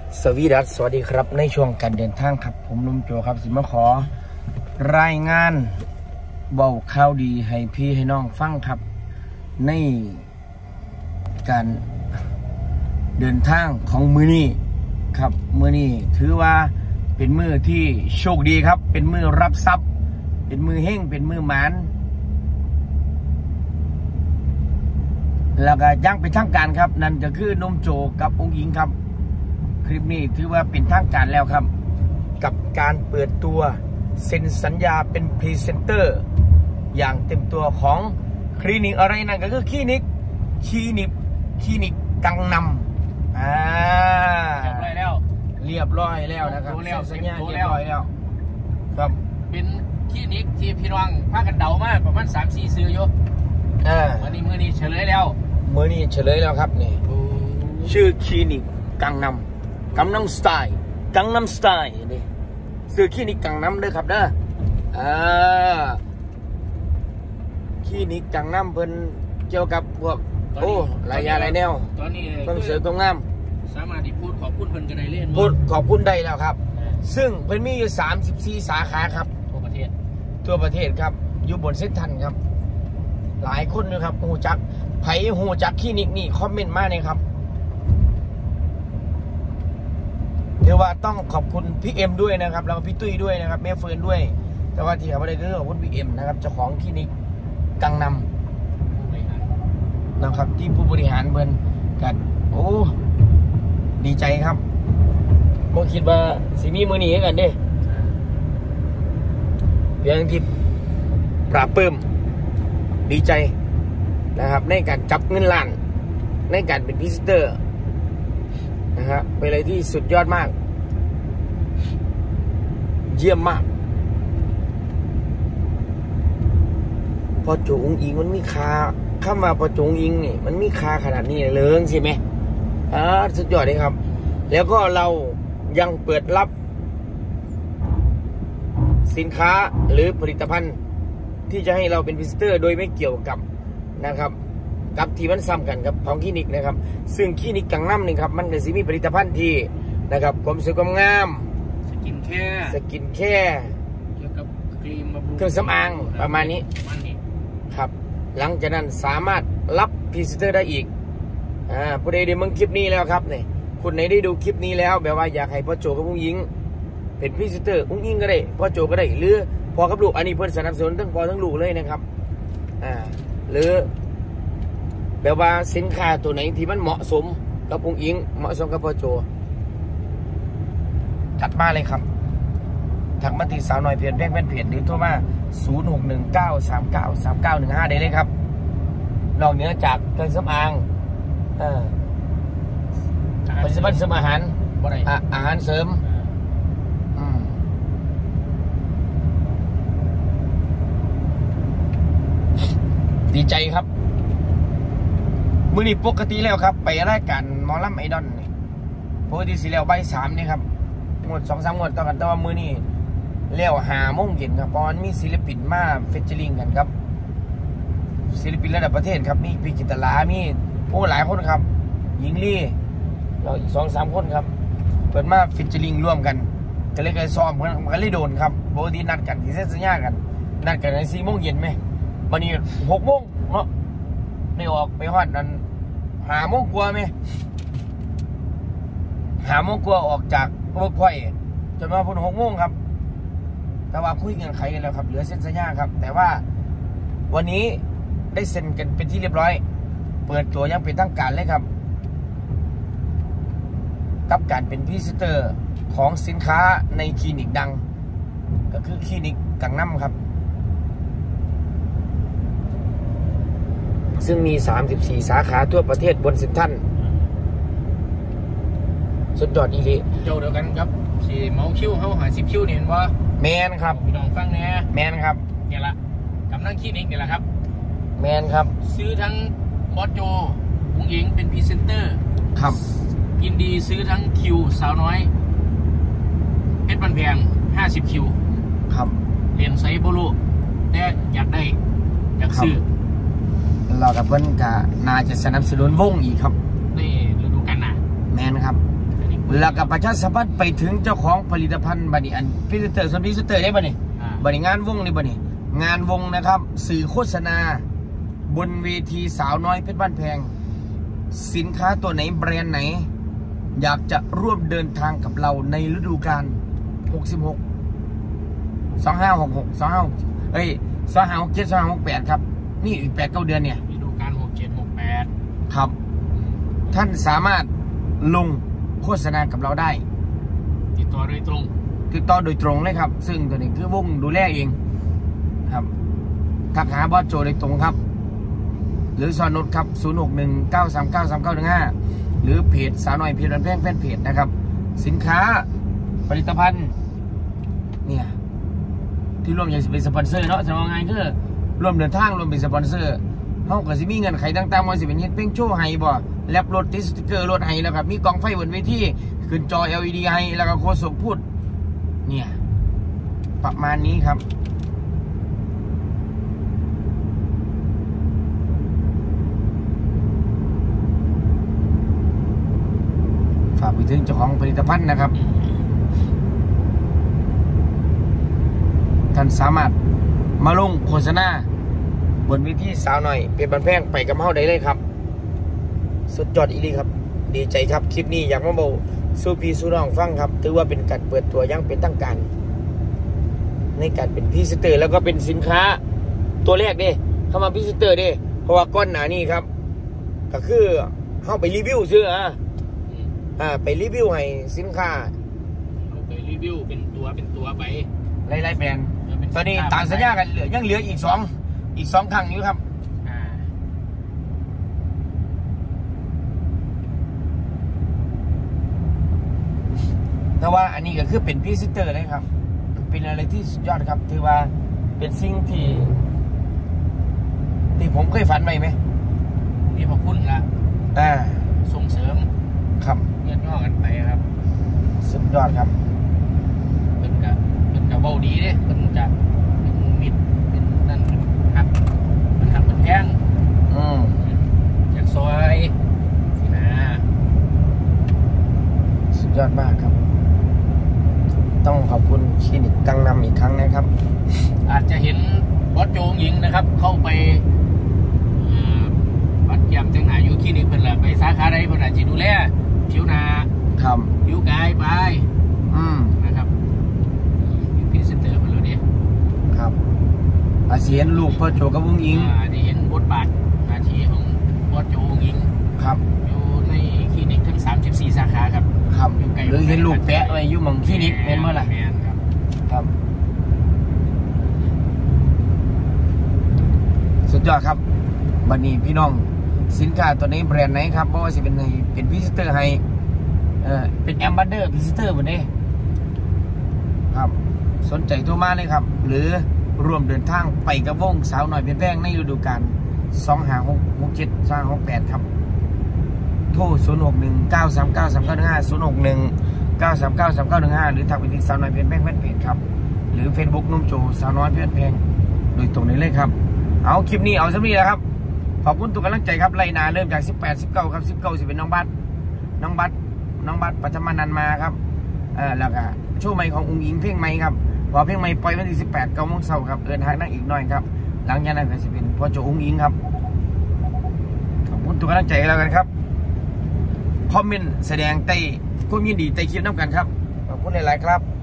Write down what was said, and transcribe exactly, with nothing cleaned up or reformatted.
สวีดัสสวัสดีครับในช่วงการเดินทางครับผมนุ่มโจครับสิมาขอรายงานเบาข่าวดีให้พี่ให้น้องฟังครับในการเดินทางของมือนี้ครับมือนี้ถือว่าเป็นมือที่โชคดีครับเป็นมือรับทรัพย์เป็นมือเฮงเป็นมือหมานแล้วก็ยังเป็นทางการครับนั่นก็คือนุ่มโจกับองค์หญิงครับคลิปนี้ถือว่าเป็นทางการแล้วครับกับการเปิดตัวเซ็นสัญญาเป็นพรีเซนเตอร์อย่างเต็มตัวของคลินิกอะไรนั่นก็คือคลินิกคลินิกคลินิกกังนำอ่าเรียบร้อยแล้วเรียบร้อยแล้วนะครับสัญญาเรียบร้อยแล้วครับเป็นคลินิกที่พี่น้องพากันเดามากประมาณสามสี่ซื้ออยู่อ่าวันนี้มือนี้เฉลยแล้วมือนี้เฉลยแล้วครับนี่ชื่อคลินิกกังนำกังนำสไตล์กังนำสไตล์นี่ซื้อคลินิกกังนำเลยครับเด้ออ่าคลินิกกังนำเพิ่นเกี่ยวกับพวกโอ้หลายอย่างหลายแนวตอนนี้ความสวยความงามสามารถที่พูดขอบคุณเพิ่นกันได้เล่นพูดขอบคุณได้แล้วครับซึ่งเพิ่นมีอยู่สามสิบสี่สาขาครับทั่วประเทศทั่วประเทศครับอยู่บนเส้นทันครับหลายคนนะครับหูจักไผหูจักคลินิกนี่คอมเมนต์มาเลยครับเดี๋ยวว่าต้องขอบคุณพี่เอ็มด้วยนะครับแล้วก็พี่ตุ้ยด้วยนะครับแม่เฟิร์นด้วยแต่ว่าที่เขาไม่ได้คือขอบคุณพี่เอ็มนะครับเจ้าของคลินิกกังนำนะครับที่ผู้บริหารเพิ่นกันโอ้ดีใจครับโมคิดว่าสิมีมือหนีกันเด้เพียงที่ปราบปลื้มดีใจนะครับในการจับเงินล้านในการเป็นพรีเซนเตอร์นะครับเป็นอะไรที่สุดยอดมากเยี่ยมมากพอจูงอิงมันมีค่าข้ามาพอจูงอิงนี่มันมีค่าขนาดนี้เลยใช่ไหมอ่าสุดยอดเลยครับแล้วก็เรายังเปิดรับสินค้าหรือผลิตภัณฑ์ที่จะให้เราเป็นพรีเซนเตอร์โดยไม่เกี่ยวกับนะครับกับที่มันซ้ำกันกับของคลินิกนะครับซึ่งคลินิกกังนำนี่ครับมันจะมีผลิตภัณฑ์ที่นะครับความสวยความงามสกินแคร์สกินแคร์เกี่ยวกับครีมบำรุงเครื่องสำอางประมาณนี้ครับหลังจากนั้นสามารถรับพรีเซนเตอร์ได้อีกอ่าผู้ใดได้เบิ่งคลิปนี้แล้วครับเนี่ยคุณไหนได้ดูคลิปนี้แล้วแบบว่าอยากให้พ่อโจกับผู้หญิงเป็นพรีเซนเตอร์ผู้หญิงก็ได้พ่อโจก็ได้หรือพอกับลูกอันนี้เพื่อนสนับสนุนทั้งพอทั้งลูกเลยนะครับอ่าหรือแบบว่าสินค้าตัวไหนที่มันเหมาะสมกับผู้หญิงเหมาะสมกับพ่อโจจัดมาเลยครับถักมาติสาวหน่อยเพียรแพงแฟนเพจหรือโทรมาศูนย์ หก หนึ่ง เก้า สาม เก้า สาม เก้า หนึ่ง ห้าได้เลยครับนอกเหนือจากเครื่องสำอางอ่าผลิตภัณฑ์เสริมอาหารอาหารเสริมดีใจครับมือนี้ปกติแล้วครับไปรายการหมอลำไอดอลนี่ปกติสิแล้วใบสามนี่ครับงวดสองสามงวดต่อกันแต่ว่ามือนี้เลี้ยวหาโมงเย็นครับเพราะมันมีศิลปินมาเฟเจอริงกันครับศิลปินระดับประเทศครับมีพี่จิตลามีโอ้หลายคนครับหญิงลี่เราอีกสองสามคนครับเปิดมาเฟเจอริงร่วมกันก็เลยเคยซ้อมกันก็เลยโดนครับปกตินัดกันที่เซ็นสัญญากันนัดกันในสี่โมงเย็นไหมวันนี้หกโมงเนาะไม่ออกไปฮอดนั้นหาโมงกลัวไหมหาโมงกลัวออกจากเวิร์กพอยต์จนมาพุ่นหกโมงครับแต่ว่าคุยเงื่อนไขกันแล้วครับเหลือเซ็นสัญญาครับแต่ว่าวันนี้ได้เซ็นกันเป็นที่เรียบร้อยเปิดตัวยังเป็นทางการเลยครับกับการเป็นพรีเซนเตอร์ของสินค้าในคลินิกดังก็คือคลินิกกังนำครับซึ่งมีสามสิบสี่สาขาทั่วประเทศบนเซ็นทรัลสุดยอดอีหลีเจ้าเดียวกันครับสี่เมาคิวเขาหาสิบคิวเนี่ยเห็นว่าแมนครับพี่น้องฟังเนี่ยแมนครับเนี่ยละกำลังคลินิกเนี่ยแหละครับแมนครับซื้อทั้งบอสโจผู้หญิงเป็นพรีเซนเตอร์ครับยินดีซื้อทั้งคิวสาวน้อยเพชรบันแพงห้าสิบคิวครับเรียนไซโบโลแต่อยากได้อยากซื้อเรากับเพื่อนก็น่าจะสนับสนุนวงอีกครับนี่ฤดูกาลหน้าแมนครับอันนี้แล้วก็ประชาสัมพันธ์ไปถึงเจ้าของผลิตภัณฑ์บัดนี้อันพรีเซนเตอร์ส่วนพรีเซนเตอร์ได้บัดนี้บัดนี้งานวงนี่บัดนี้งานวงนะครับสื่อโฆษณาบนเวทีสาวน้อยเพชรบ้านแพงสินค้าตัวไหนแบรนด์ไหนอยากจะร่วมเดินทางกับเราในฤดูกาลหกสิบหก สองห้าหกหก สองห้าเอ้ยสองห้าหกเจ็ด สองห้าหกแปดครับนี่อีกแปดเก้าเดือนเนี่ยฤดูกาลหกเจ็ด หกแปดครับท่านสามารถลงโฆษณากับเราได้ติดต่อโดยตรงติดต่อโดยตรงเลยครับซึ่งตัวนี้คือวงดูแลเองครับทักหาบอสโจโดยตรงครับหรือซอนนุชครับศูนย์ หก หนึ่ง เก้า สาม เก้า สาม เก้า หนึ่ง ห้าหรือเพจสาวน้อยเพจรันแพงแฟนเพจนะครับสินค้าผลิตภัณฑ์เนี่ยที่ร่วมอย่างเป็นสปอนเซอร์เนาะจะว่าไงคือร่วมเดินทางร่วมเป็นสปอนเซอร์เขาก็จะมีเงินไขต่างๆมันจะเป็นเฮ็ดเพลงโชว์ไฮบ่แลบรถติดสติ๊กเกอร์รถไฮแล้วครับมีกองไฟบนเวทีขึ้นจอ แอล อี ดี ไฮแล้วก็โฆษกพูดเนี่ยประมาณนี้ครับฝากไปถึงเจ้าของผลิตภัณฑ์นะครับท่านสามารถมาลงโฆษณาบนวิธีสาวหน่อยเป็นบันแพงไปกับเฮาได้เลยครับสุดยอดอีหลีครับดีใจครับคลิปนี้อยากมาบอกสู้พี่สู้น้องฟังครับถือว่าเป็นการเปิดตัวอย่างเป็นทางการในการเป็นพรีเซนเตอร์แล้วก็เป็นสินค้าตัวแรกเด้เข้ามาพรีเซนเตอร์เด้เพราะว่าก้อนหนานี่ครับก็คือเฮาไปรีวิวซื้ออ่ะอ่าไปรีวิวให้สินค้าเอาไปรีวิวเป็นตัวเป็นตัวไปไล่ๆแบรนด์ตอนนี้ต่างสัญญากันเหลือยังเหลืออีกสองอีกสองครั้งอยู่ครับแต่ว่าอันนี้ก็คือเป็นพรีเซนเตอร์เลยครับเป็นอะไรที่สุดยอดครับถือว่าเป็นสิ่งที่ที่ผมเคยฝันไว้ไหมนี่ขอบคุณละอ่าส่งเสริมครับเงื่อนงอกันไปครับสุดยอดครับเป็นกับเป็นกับเบาดีเลยเป็นจะเป็นมิดเป็นนั่นครับมันทำเป็นแพงอืมจากซอยสินะสุดยอดมากครับต้องขอบคุณคลินิกกังนำอีกครั้งนะครับอาจจะเห็นวัดโจงหญิงนะครับเข้าไปวัดยำจังหนาอยู่คลินิกเพิ่นแหละไปสาขาใดเพิ่นอาจจะดูแลผิวหน้าครับผิวกายไปอืมนะครับพรีเซนเตอร์เพิ่นแล้วเนี่ยครับอาจจะเห็นลูกพ่อโจกับวงหญิงอาจจะเห็นบทบาทหน้าที่ของวัดโจวงหญิงครับอยู่ในคลินิกทั้งสามสิบสี่สาขาครับครับหรือเห็นลูกแปะไว้อยู่หม่องคลินิกเป็นเมื่อไหร่ครับสุดยอดครับบัดนี้พี่น้องสินค้าตัวนี้แบรนด์ไหนครับเพราะว่าสิเป็นเป็นพรีเซนเตอร์ให้เออเป็นแอมบาสเดอร์พรีเซนเตอร์บนนี้ครับสนใจโทรมาเลยครับหรือร่วมเดินทางไปกับวงสาวหน่อยเป็นแพงในฤดูกาลสองห้าหกหกเจ็ดสองหกแปดครับโทรศูนย์หกหนึ่งเก้าสามเก้าสามเก้าหนึ่งห้าศูนย์หกหนึ่งเก้าสามเก้าสามเก้าหนึ่งห้าหรือทักไปที่สาวน้อยเป็นแพงแฟนเพจครับหรือเฟซบุ๊กนุ่มโจสาวน้อยเป็นแพงโดยตรงนี้เลยครับเอาคลิปนี้เอาสักนิดแล้วครับขอบคุณทุกกำลังใจครับไล่นาเริ่มจากสิบแปด สิบเก้าครับสิบเก้าสิเป็นน้องบัตน้องบัตน้องบัตปัทมานันมาครับเออแล้วก็โชว์ใหม่ของอุ้งอิงเพลงใหม่ครับพอเพลงใหม่ปล่อยวันที่สิบแปดเก้าโมงเช้าครับเอินทางนั่งอีกหน่อยครับหลังจากนั้นก็จะเป็นพ่อโจอุ้งอิงครับขอบคุณทุกกำลังใจแล้วกันครับคอมเมนต์แสดงใต้ความยินดีใต้คลิปน้ำกันครับขอบคุณหลายๆครับ